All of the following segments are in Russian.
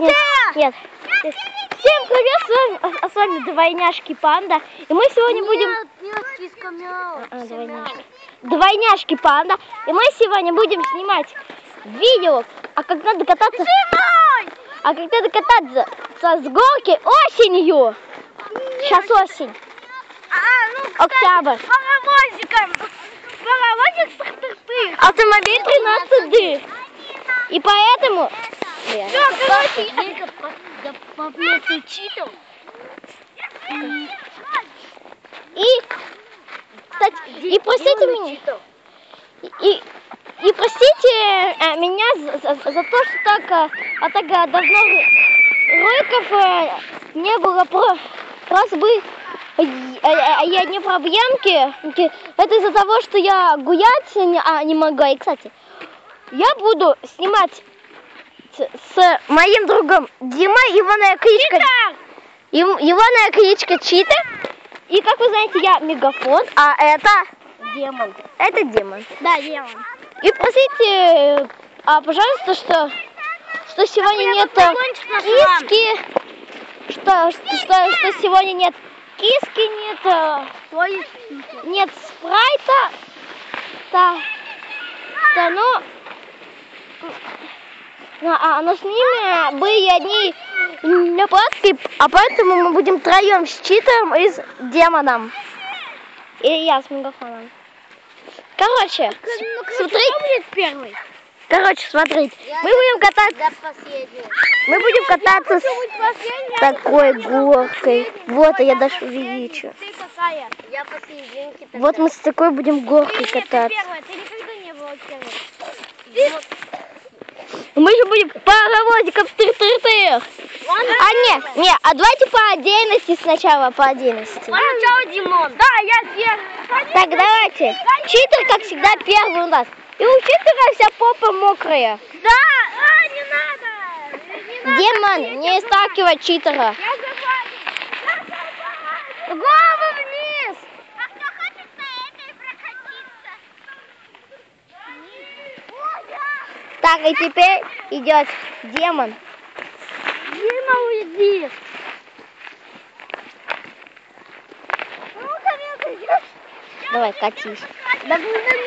Нет. Всем привет, с вами Двойняшки Панда. И мы сегодня будем... Двойняшки Панда. И мы сегодня будем снимать видео, как надо кататься... как надо кататься с горки осенью. Сейчас осень. Октябрь. Автомобиль 13D. И поэтому... И простите меня. И простите меня за то, что так давно роликов не было. Просто бы я не проблемки. Это из-за того, что я гулять не могла. И, кстати, я буду снимать с моим другом Димой. Его кличка Читер. И, как вы знаете, я Мегафон, а это Демон. Это Демон. Да, Демон. И простите, пожалуйста, что сегодня нет киски, что сегодня нет киски, нет спрайта, но с ними были одни неплатки, а поэтому мы будем троем с Читером и с Демоном. И я с Мегафоном. Короче, смотрите. Мы будем кататься с такой горкой. Вот, я даже увеличу. Вот мы с такой будем горкой кататься. Мы же будем паровозиком тыр-тыр-тыр. А давайте по отдельности сначала, Сначала Димон. Да, я первый. Так, давайте. Читер, как всегда, первый у нас. И у Читера вся попа мокрая. Да, не надо. Демон, не сталкивай Читера. Голову вниз. А кто хочет на этой прокатиться? Так, и теперь идет Демон. Дима, уйди. Давай, катись. Да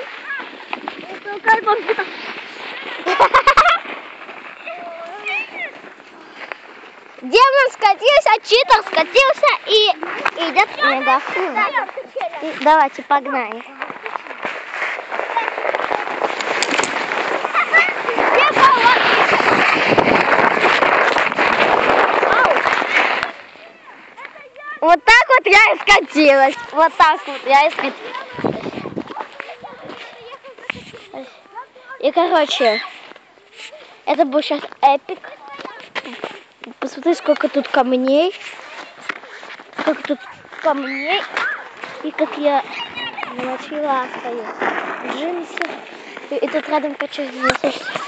Демон скатился, Читер скатился и идет Мегафон. Давайте, погнали. Вот так вот я и скатилась. Вот так вот я и скатилась. И, короче, это был сейчас эпик. Посмотри, сколько тут камней. И как я начала стою в джинсы. И тут рядом качаюсь.